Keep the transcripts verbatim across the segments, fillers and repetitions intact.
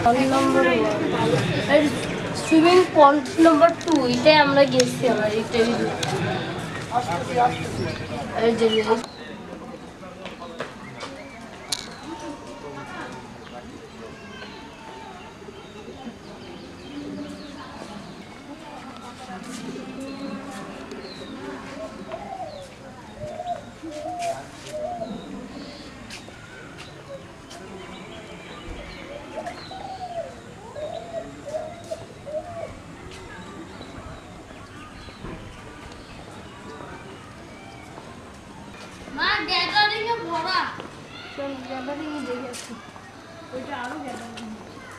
নম্বর আর swimming point number two এটাই আমরা গেছি আমরা এটা এই যে মা গ্যাদারিং এ ভরা চল গ্যাদারিং এ দেখে আসি ওইটা আরো গ্যাদারিং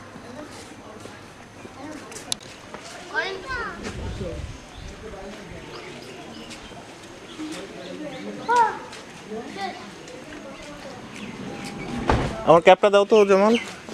করেন আমার ক্যাপটা দাও তো জামাল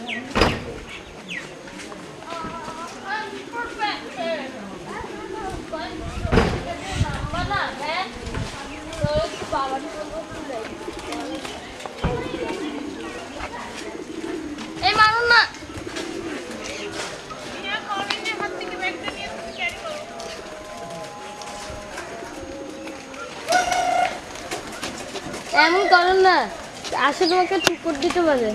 এমন করেন না আসে তোমাকে ঠিক করে দিতে পারে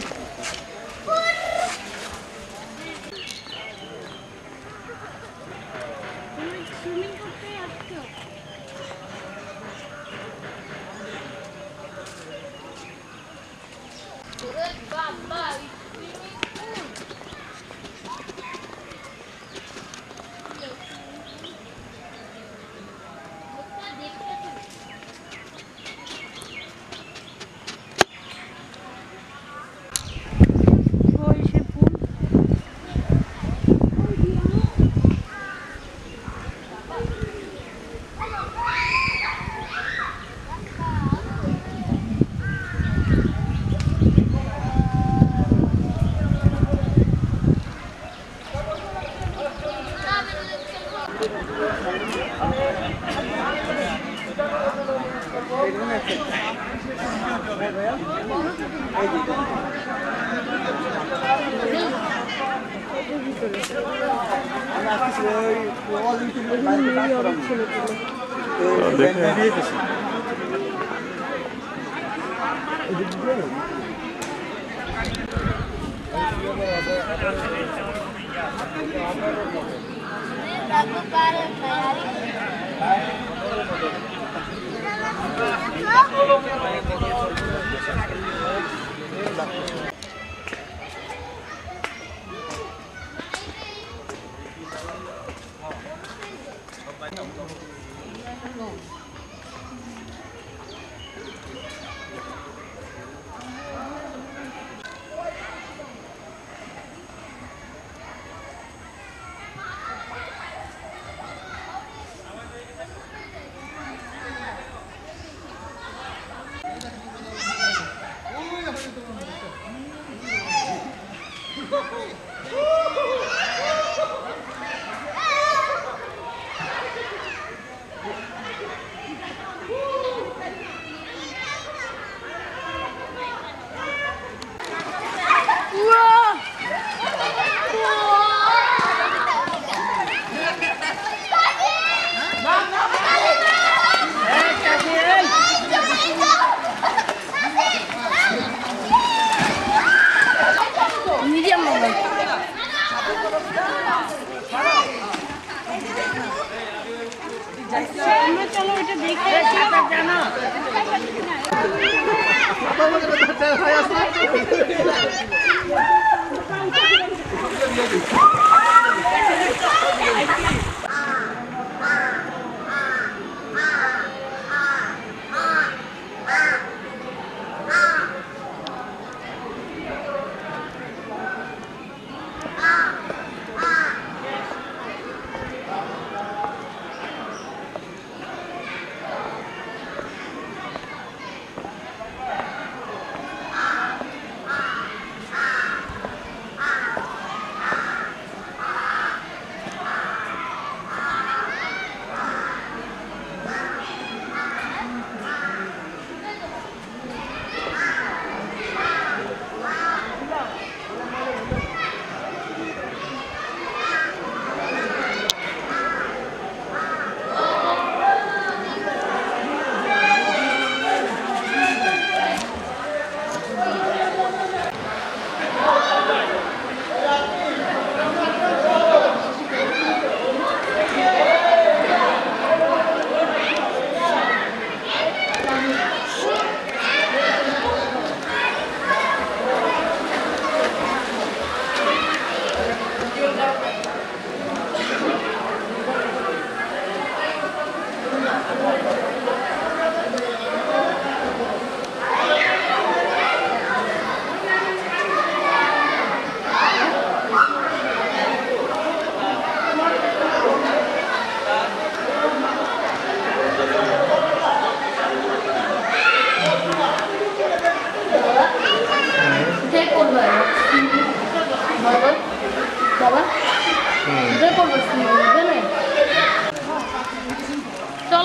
চলো এটা দেখে জানো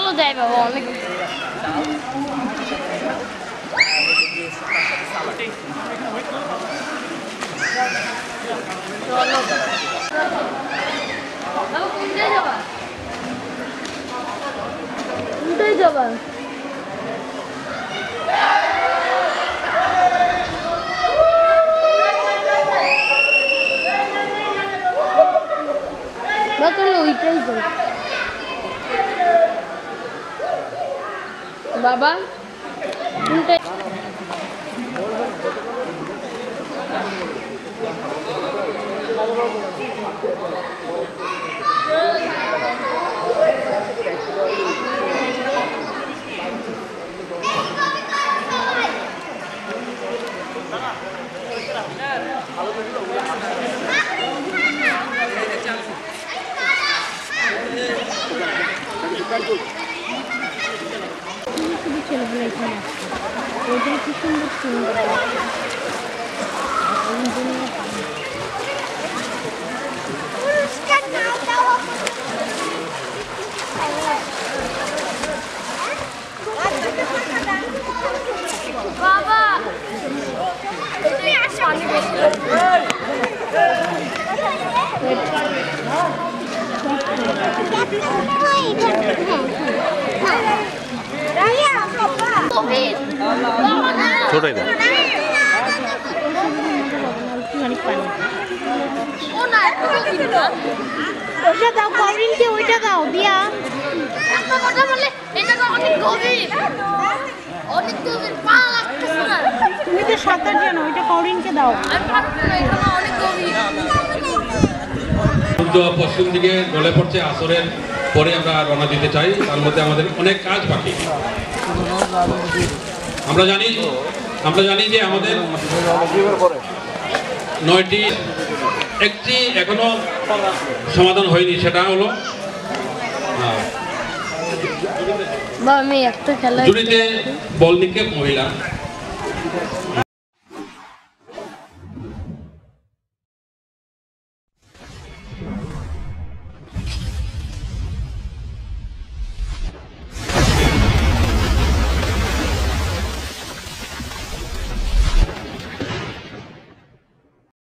জলও দেয় বাবা অনেক। চলো বাবা কোনটায় যাবা? কোনটায় যাবা? ওইটাই যাই বাবা কোনটায়? ছেলেগুলো এখানে ওইটা কি সুন্দর সুন্দর বাবা ছোটাই দেয় ওইটা দাও করিনকে, ওইটা দাও দিয়া একটা কথা বলে এটা অনেক গভীর, অনেক গভীর পা লাগতেছে না। তুমি তো সাঁতার জানো, ওইটা করিনকে দাও। আমি পারবো না, এটা অনেক গভীর। পশ্চিম দিকে ঢলে পড়ছে, আসরের পরে আমরা রওনা দিতে চাই। তার মধ্যে আমাদের অনেক কাজ বাকি। আমরা জানি আমরা জানি যে আমাদের নয়টি একটি এখনো সমাধান হয়নি, সেটা হলো আমি একটা খেলা জুড়িতে বল নিক্ষেপ মহিলা।